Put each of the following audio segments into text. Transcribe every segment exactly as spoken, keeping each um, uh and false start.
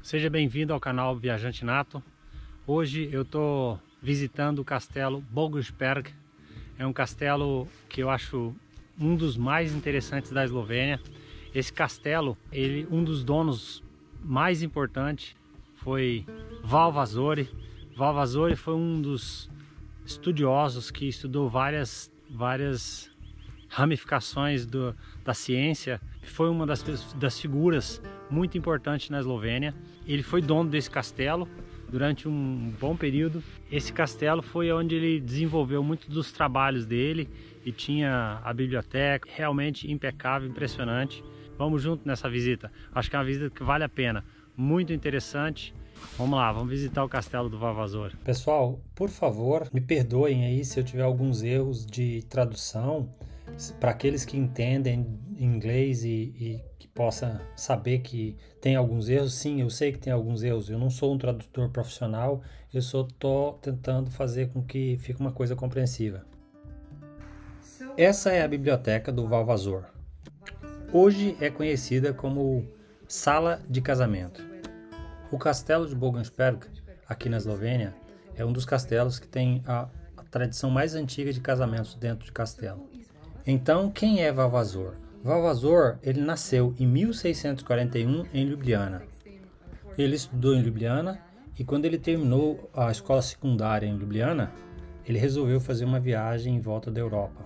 Seja bem-vindo ao canal Viajante Nato. Hoje eu estou visitando o castelo Bogusberg. É um castelo que eu acho um dos mais interessantes da Eslovênia. Esse castelo, ele, um dos donos mais importantes foi Valvasori. Valvasori foi um dos estudiosos que estudou várias, várias ramificações do, da ciência. Foi uma das, das figuras muito importantes na Eslovênia. Ele foi dono desse castelo durante um bom período. Esse castelo foi onde ele desenvolveu muitos dos trabalhos dele e tinha a biblioteca realmente impecável, impressionante. Vamos junto nessa visita. Acho que é uma visita que vale a pena, muito interessante. Vamos lá, vamos visitar o castelo do Valvasori. Pessoal, por favor, me perdoem aí se eu tiver alguns erros de tradução. Para aqueles que entendem inglês e, e que possam saber que tem alguns erros, sim, eu sei que tem alguns erros. Eu não sou um tradutor profissional, eu só estou tentando fazer com que fique uma coisa compreensível. Essa é a biblioteca do Valvasor. Hoje é conhecida como Sala de Casamento. O castelo de Bogusberg, aqui na Eslovênia, é um dos castelos que tem a, a tradição mais antiga de casamentos dentro de castelo. Então, quem é Valvasor? Valvasor, ele nasceu em mil seiscentos e quarenta e um em Ljubljana. Ele estudou em Ljubljana e quando ele terminou a escola secundária em Ljubljana, ele resolveu fazer uma viagem em volta da Europa.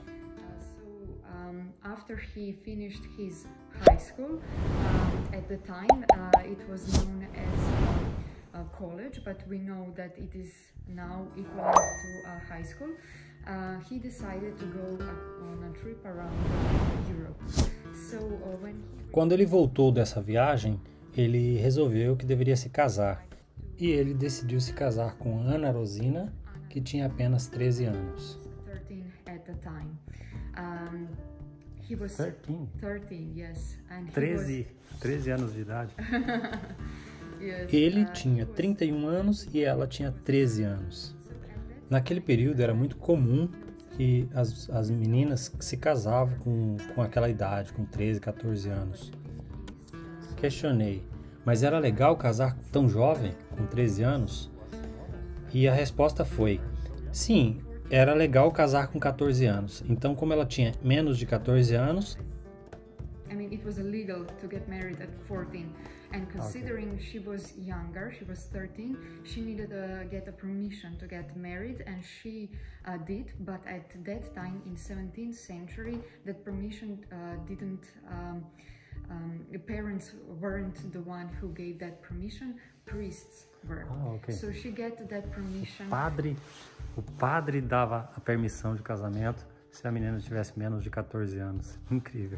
After he finished his high school, um, at the time uh, it was known as a college, but we know that it is now equivalent to a high school. Uh, he decided to go on a trip around Europe. So, uh, when he... Quando ele voltou dessa viagem, ele resolveu que deveria se casar. E ele decidiu se casar com Anna Rosina, que tinha apenas treze anos. thirteen at the time. Um, he was thirteen? thirteen, yes. And he treze, was... treze anos de idade. Yes, Ele uh, tinha trinta e um anos e ela tinha treze anos. Naquele período era muito comum que as, as meninas se casavam com, com aquela idade, com treze, quatorze anos. Questionei, mas era legal casar tão jovem, com treze anos? E a resposta foi, sim, era legal casar com quatorze anos. Então, como ela tinha menos de quatorze anos... I mean, it was illegal to get married at fourteen, and considering okay. she was younger, she was thirteen, she needed to get a permission to get married, and she uh, did, but at that time, in seventeenth century, that permission uh, didn't, um, um, the parents weren't the one who gave that permission, priests were. Ah, okay. So she got that permission. O padre, o padre dava a permissão de casamento se a menina tivesse menos de quatorze anos. Incrível.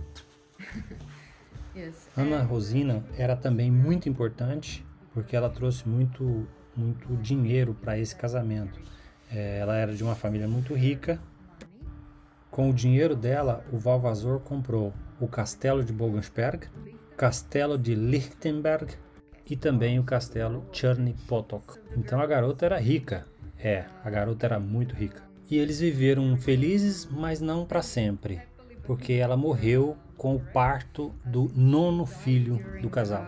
Yes. Anna Rosina era também muito importante porque ela trouxe muito, muito dinheiro para esse casamento. É, ela era de uma família muito rica. Com o dinheiro dela, o Valvasor comprou o castelo de Bogusberg, o castelo de Lichtenberg e também o castelo Cherny Potok. Então a garota era rica. É, a garota era muito rica. E eles viveram felizes, mas não para sempre, porque ela morreu com o parto do nono filho do casal.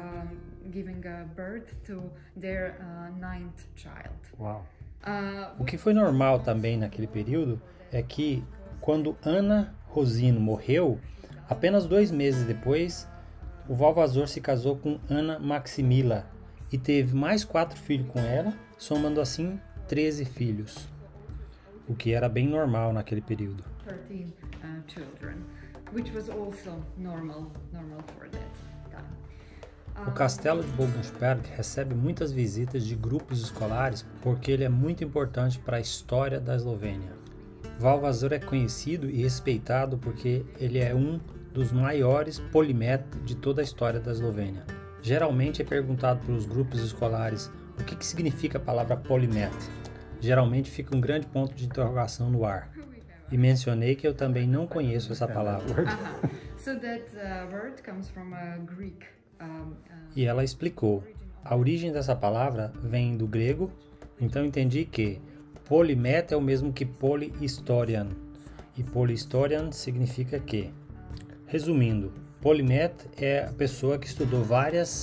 Uau. O que foi normal também naquele período é que quando Anna Rosina morreu, apenas dois meses depois, o Valvasor se casou com Anna Maximila e teve mais quatro filhos com ela, somando assim treze filhos, o que era bem normal naquele período. thirteen uh, children. Which was also normal, normal for that time. O castelo de Bogusberg recebe muitas visitas de grupos escolares porque ele é muito importante para a história da Eslovênia. Valvasor é conhecido e respeitado porque ele é um dos maiores polimetas de toda a história da Eslovênia. Geralmente é perguntado pelos grupos escolares o que, que significa a palavra polimeta. Geralmente fica um grande ponto de interrogação no ar. E mencionei que eu também não conheço essa palavra. Uh-huh. So that uh, word comes from a Greek. Um, uh... E ela explicou. A origem dessa palavra vem do grego, então entendi que polimeta é o mesmo que polyhistorian. E polyhistorian significa que, resumindo, polimeta é a pessoa que estudou várias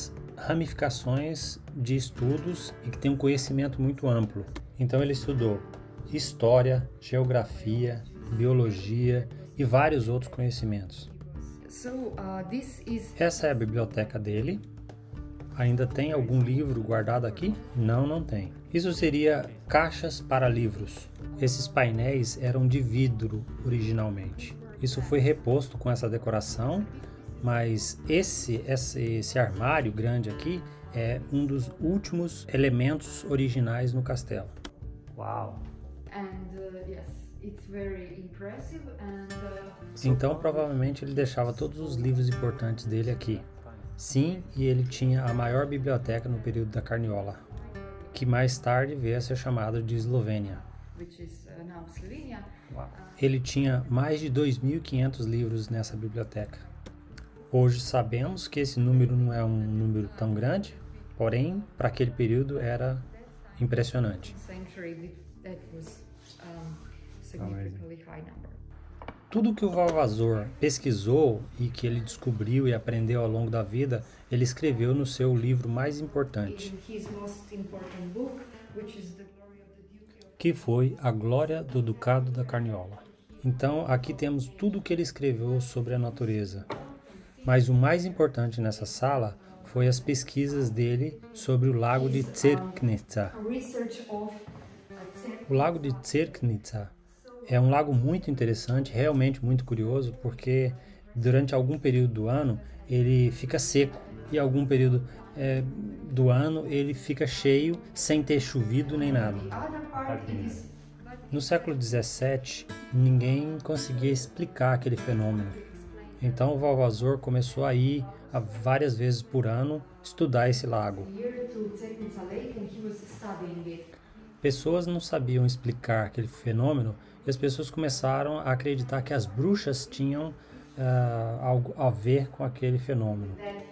ramificações de estudos e que tem um conhecimento muito amplo. Então ele estudou história, geografia, biologia e vários outros conhecimentos. So, uh, this is... Essa é a biblioteca dele. Ainda tem algum livro guardado aqui? Não, não tem. Isso seria caixas para livros. Esses painéis eram de vidro originalmente. Isso foi reposto com essa decoração, mas esse, esse, esse armário grande aqui é um dos últimos elementos originais no castelo. Uau! And, uh, yes, it's very impressive and, uh, Então provavelmente ele deixava todos os livros importantes dele aqui. Sim, e ele tinha a maior biblioteca no período da Carniola, que mais tarde veio a ser chamada de Eslovênia. which is, uh, now Slovenia. Ele tinha mais de dois mil e quinhentos livros nessa biblioteca. Hoje sabemos que esse número não é um número tão grande, porém, para aquele período era impressionante. Century, that was um, significantly high number. Tudo que o Vavasor pesquisou e que ele descobriu e aprendeu ao longo da vida, ele escreveu no seu livro mais importante, In his most important book, which is the Glory of the Duke of... que foi A Glória do Ducado da Carniola. Então, aqui temos tudo o que ele escreveu sobre a natureza. Mas o mais importante nessa sala foi as pesquisas dele sobre o lago de Tsirknitsa. Research of O lago de Tsirknitsa é um lago muito interessante, realmente muito curioso, porque durante algum período do ano ele fica seco e algum período é, do ano ele fica cheio sem ter chovido nem nada. No século dezessete, ninguém conseguia explicar aquele fenômeno. Então o Vavasor começou a ir a várias vezes por ano estudar esse lago. Pessoas não sabiam explicar aquele fenômeno e as pessoas começaram a acreditar que as bruxas tinham uh, algo a ver com aquele fenômeno.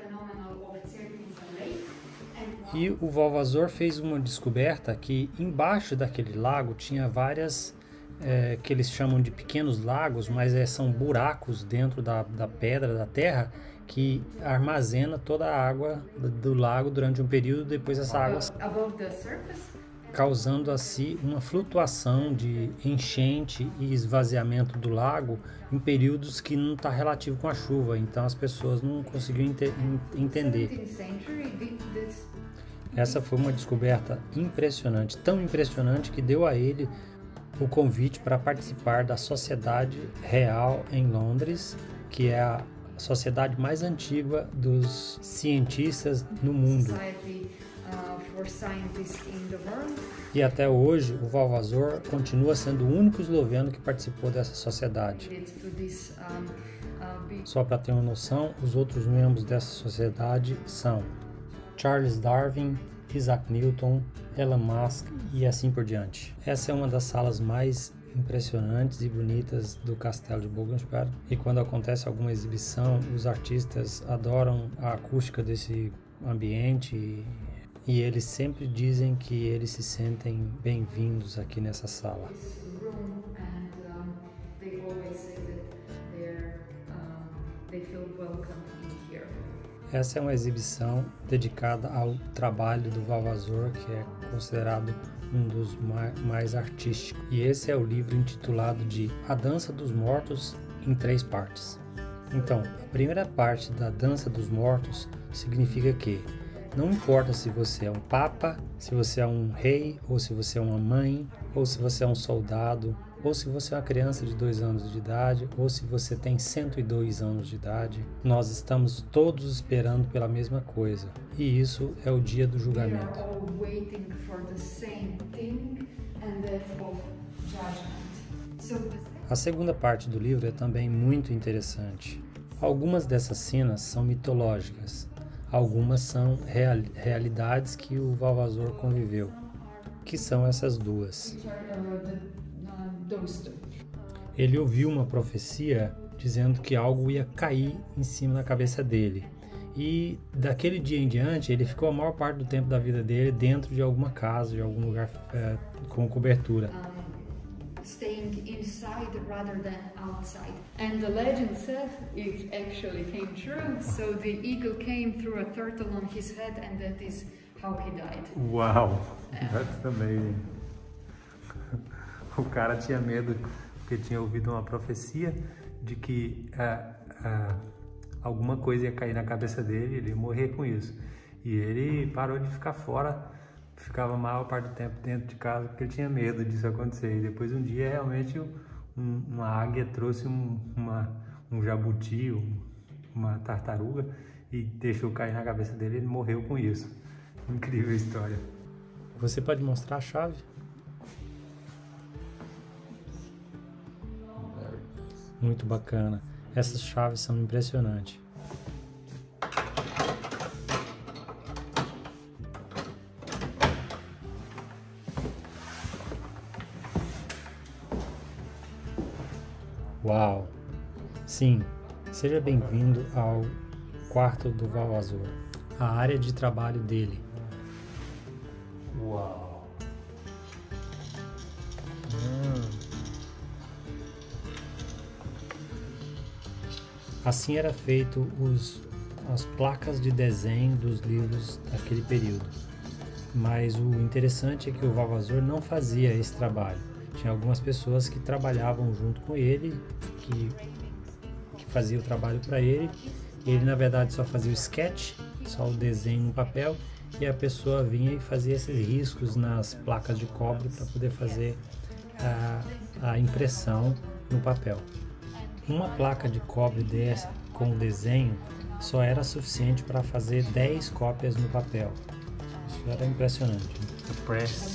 E o Vavasor fez uma descoberta que embaixo daquele lago tinha várias, é, que eles chamam de pequenos lagos, mas é, são buracos dentro da, da pedra, da terra, que armazena toda a água do, do lago durante um período, depois essa água causando assim uma flutuação de enchente e esvaziamento do lago em períodos que não está relativo com a chuva, então as pessoas não conseguiam ente entender. Essa foi uma descoberta impressionante, tão impressionante que deu a ele o convite para participar da Sociedade Real em Londres, que é a sociedade mais antiga dos cientistas no mundo. E até hoje o Vavasor continua sendo o único esloveno que participou dessa sociedade. Só para ter uma noção, os outros membros dessa sociedade são Charles Darwin, Isaac Newton, Elon Musk e assim por diante. Essa é uma das salas mais impressionantes e bonitas do Castelo de Bogensberg, e quando acontece alguma exibição, os artistas adoram a acústica desse ambiente e, e eles sempre dizem que eles se sentem bem-vindos aqui nessa sala. Essa é uma exibição dedicada ao trabalho do Vavasor, que é considerado um dos mais artísticos. E esse é o livro intitulado de A Dança dos Mortos em três partes. Então, a primeira parte da Dança dos Mortos significa que não importa se você é um papa, se você é um rei, ou se você é uma mãe, ou se você é um soldado, ou se você é uma criança de dois anos de idade, ou se você tem cento e dois anos de idade, nós estamos todos esperando pela mesma coisa. E isso é o dia do julgamento. A segunda parte do livro é também muito interessante. Algumas dessas cenas são mitológicas, algumas são real, realidades que o Vavasor conviveu, que são essas duas. Ele ouviu uma profecia dizendo que algo ia cair em cima da cabeça dele. E daquele dia em diante, ele ficou a maior parte do tempo da vida dele dentro de alguma casa, de algum lugar é, com cobertura. staying inside rather than outside. And the legend said it actually came true. So the eagle came through a turtle on his head, and that is how he died. Wow, that's amazing. O cara tinha medo porque tinha ouvido uma profecia de que uh, uh, alguma coisa ia cair na cabeça dele, ele ia morrer com isso. E ele parou de ficar fora, ficava a maior parte do tempo dentro de casa porque ele tinha medo disso acontecer. E depois um dia realmente um, uma águia trouxe um, uma, um jabuti, um, uma tartaruga e deixou cair na cabeça dele e ele morreu com isso. Incrível história. Você pode mostrar a chave? Muito bacana. Essas chaves são impressionantes. Uau! Sim, seja bem-vindo ao quarto do Vavasor, a área de trabalho dele. Uau! Hum. Assim era feito os, as placas de desenho dos livros daquele período. Mas o interessante é que o Vavasor não fazia esse trabalho. Tinha algumas pessoas que trabalhavam junto com ele, que, que faziam o trabalho para ele. Ele, na verdade, só fazia o sketch, só o desenho no papel, e a pessoa vinha e fazia esses riscos nas placas de cobre para poder fazer a, a impressão no papel. Uma placa de cobre dessa, com o desenho só era suficiente para fazer dez cópias no papel. Isso era impressionante. The press.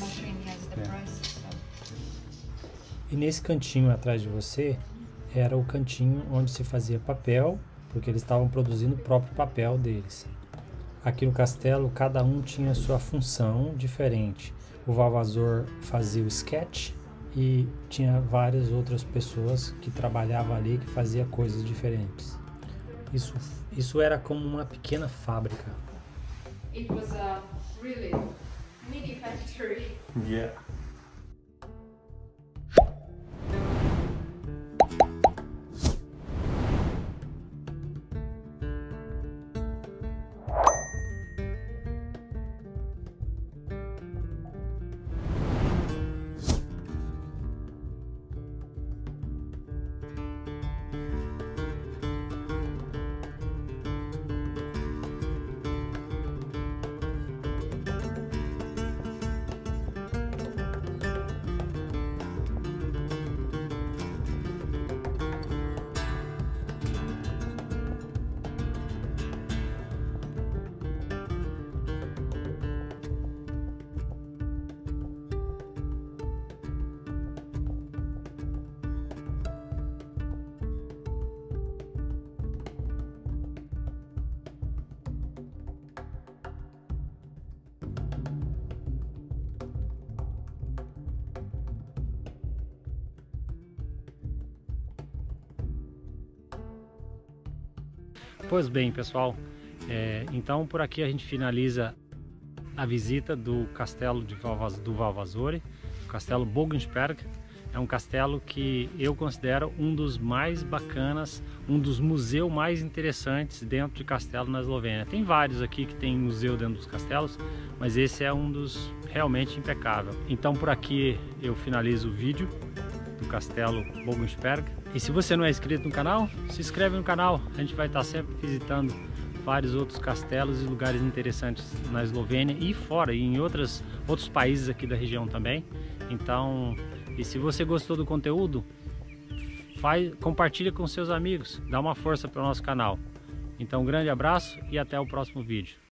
E nesse cantinho atrás de você era o cantinho onde se fazia papel, porque eles estavam produzindo o próprio papel deles. Aqui no castelo, cada um tinha sua função diferente. O Vavasor fazia o sketch e tinha várias outras pessoas que trabalhavam ali, que faziam coisas diferentes. Isso, isso era como uma pequena fábrica. It was a really mini factory. Yeah. Pois bem, pessoal, é, então por aqui a gente finaliza a visita do castelo de Valvas, do Vavasor, o castelo Bogensberg. É um castelo que eu considero um dos mais bacanas, um dos museus mais interessantes dentro de castelo na Eslovênia. Tem vários aqui que tem museu dentro dos castelos, mas esse é um dos realmente impecável. Então por aqui eu finalizo o vídeo do castelo Bogensberg. E se você não é inscrito no canal, se inscreve no canal. A gente vai estar sempre visitando vários outros castelos e lugares interessantes na Eslovênia e fora, e em outras, outros países aqui da região também. Então, e se você gostou do conteúdo, faz, compartilha com seus amigos, dá uma força para o nosso canal. Então, um grande abraço e até o próximo vídeo.